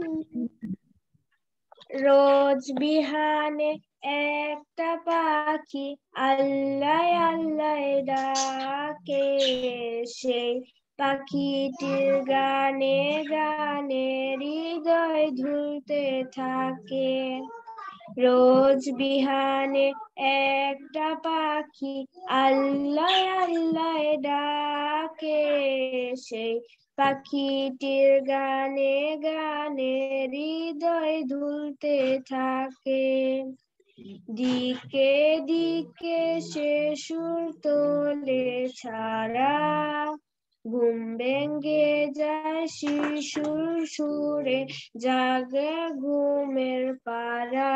রোজ বিহানে একটা পাখি আল্লাহ আল্লাহ ডাকে, সেই পাখিটির গানে গানে হৃদয় ধুলতে থাকে। রোজ বিহানে একটা পাখি আল্লাহ আল্লাহ ডাকে, সেই পাখিটির গানে গানে হৃদয় দুলতে থাকে। দিকে দিকে সে সুর তোলে ছাড়া, ঘুম ভেঙে যায় শিশুর সুরে, জাগে ঘুমের পাড়া।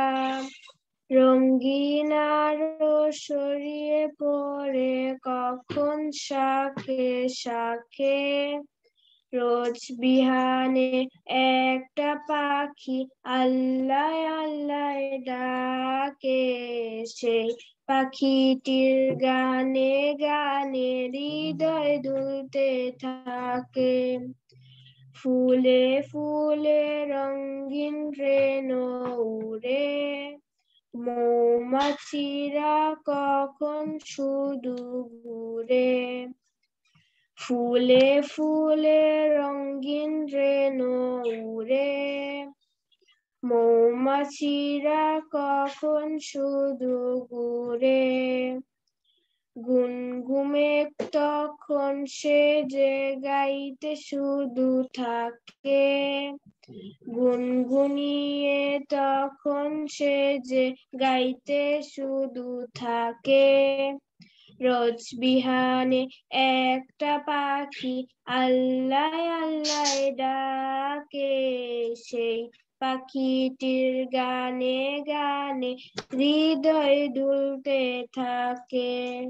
রঙিন আলো ছড়িয়ে পড়ে কখন শাখে শাখে, রোজ বিহানে একটা পাখি আল্লাহ আল্লাহ ডাকে, সেই পাখিটির গানে গানে হৃদয় দুলতে থাকে। ফুলে ফুলে রঙিন রেণু উড়ে, মৌমাছিরা কখন শুধু ঘুরে। ফুলে ফুলে রঙিন রেণু উড়ে, মৌমাছিরা কখন শুধু ঘুরে। গুনগুমে তখন সে যে গাইতে শুধু থাকে, গুনগুনিয়ে তখন সে যে গাইতে শুধু থাকে। রোজ বিহানে একটা পাখি আল্লাহ আল্লাহ ডাকে, সেই পাখিটির গানে গানে হৃদয় দুলতে থাকে।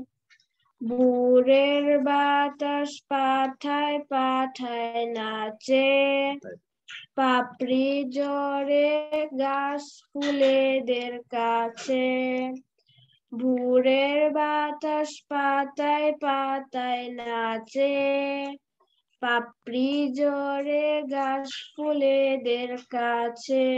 ভোরের বাতাস পাথায় পাথায় নাচে, পাপড়ি ঝরে গাছ ফুলেদের কাছে। ভোরের বাতাস পাতায় পাতায় নাচে, পাপড়ি ঝরে গাছ ফুলেদের কাছে।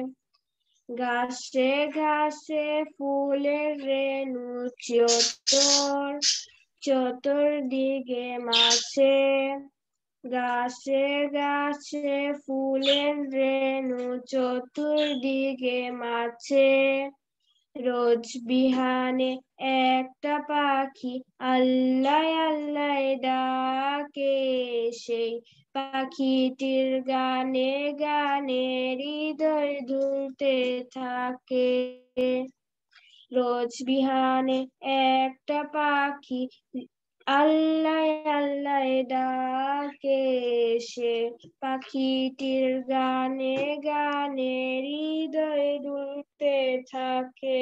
ঘাসে ঘাসে ফুলের রেণু চত্বর, চতুর্দিকে মাছে। ঘাসে ঘাসে ফুলের রেণু চতুর্দিকে মাছে। রোজ বিহানে একটা পাখি আল্লাহ আল্লাহ ডাকে, সেই পাখিটির গানে গানে হৃদয় দুলতে থাকে। রোজ বিহানে একটা পাখি আল্লাহ আল্লাহ ডাকে, সে পাখিটির গানে গানে হৃদয় দুলতে থাকে।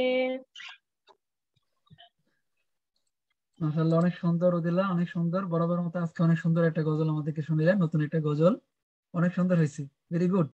মাশাআল্লাহ, অনেক সুন্দর রোদেলা, অনেক সুন্দর। বরাবর মতো আজকে অনেক সুন্দর একটা গজল আমাদেরকে শুনিলেন, নতুন একটা গজল, অনেক সুন্দর হয়েছে। Very good.